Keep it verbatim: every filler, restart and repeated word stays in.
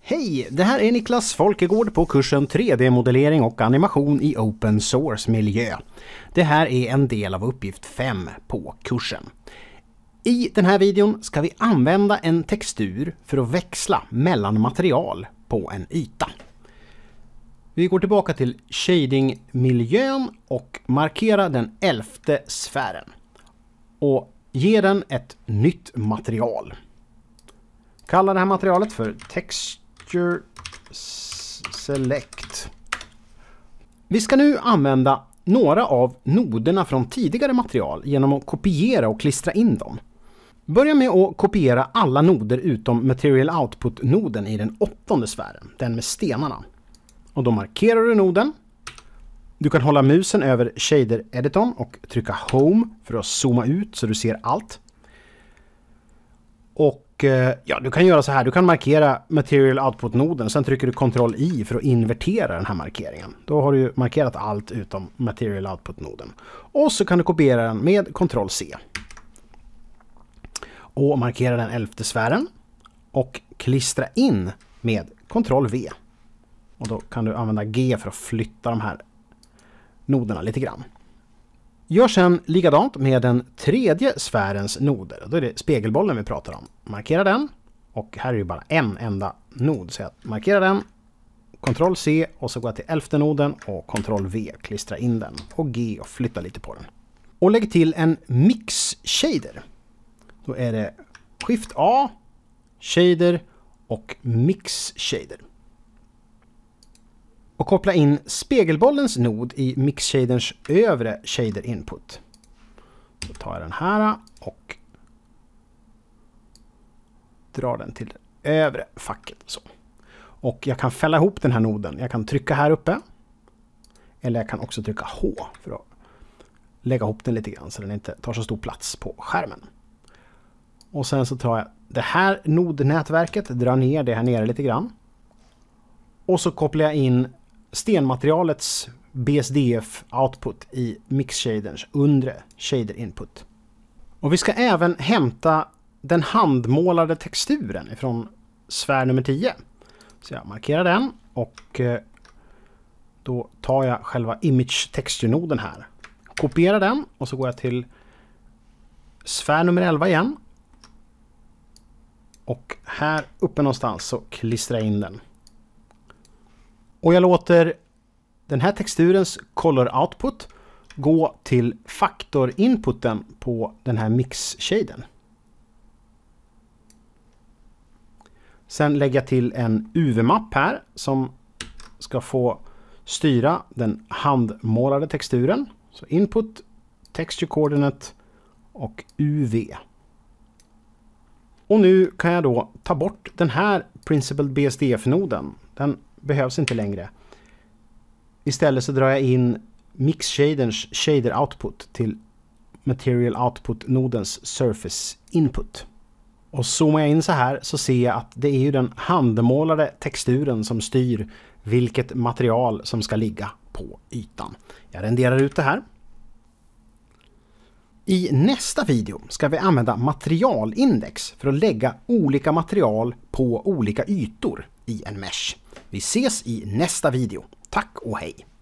Hej! Det här är Niklas Folkegård på kursen tre D-modellering och animation i Open Source-miljö. Det här är en del av uppgift fem på kursen. I den här videon ska vi använda en textur för att växla mellan material på en yta. Vi går tillbaka till shading-miljön och markerar den elfte sfären. Och ger den ett nytt material. Kalla det här materialet för Texture Select. Vi ska nu använda några av noderna från tidigare material genom att kopiera och klistra in dem. Börja med att kopiera alla noder utom Material Output-noden i den åttonde sfären, den med stenarna. Och då markerar du noden. Du kan hålla musen över shader-editorn och trycka Home för att zooma ut så du ser allt. Och ja, du kan göra så här. Du kan markera Material Output-noden. Sen trycker du kontroll I för att invertera den här markeringen. Då har du markerat allt utom Material Output-noden. Och så kan du kopiera den med kontroll C. Och markera den elfte sfären. Och klistra in med kontroll V. Och då kan du använda G för att flytta de här noderna lite grann. Gör sen likadant med den tredje sfärens noder. Då är det spegelbollen vi pratar om. Markera den. Och här är det bara en enda nod. Så jag markerar den. kontroll C och så går jag till elfte noden och kontroll V. Klistra in den. Och G och flytta lite på den. Och lägg till en mix shader. Då är det Shift A, shader och mix shader. Och koppla in spegelbollens nod i mix-shaderns övre shader input. Så tar jag den här och drar den till det övre facket. Så. Och jag kan fälla ihop den här noden. Jag kan trycka här uppe. Eller jag kan också trycka H för att lägga ihop den lite grann så den inte tar så stor plats på skärmen. Och sen så tar jag det här nodnätverket, drar ner det här nere lite grann. Och så kopplar jag in stenmaterialets B S D F-output i mix-shaderns undre shader input. Och vi ska även hämta den handmålade texturen från sfär nummer tio. Så jag markerar den och då tar jag själva image texture-noden här. Kopierar den och så går jag till sfär nummer elva igen. Och här uppe någonstans så klistrar jag in den. Och jag låter den här texturens color output gå till faktor inputen på den här mix-shaden. Sen lägger jag till en U V-mapp här som ska få styra den handmålade texturen. Så input, texture coordinate och U V. Och nu kan jag då ta bort den här Principled B S D F-noden. Den behövs inte längre. Istället så drar jag in mix-shaderns shader output till Material Output-nodens Surface Input. Och zoomar jag in så här så ser jag att det är ju den handmålade texturen som styr vilket material som ska ligga på ytan. Jag renderar ut det här. I nästa video ska vi använda materialindex för att lägga olika material på olika ytor i en mesh. Vi ses i nästa video. Tack och hej!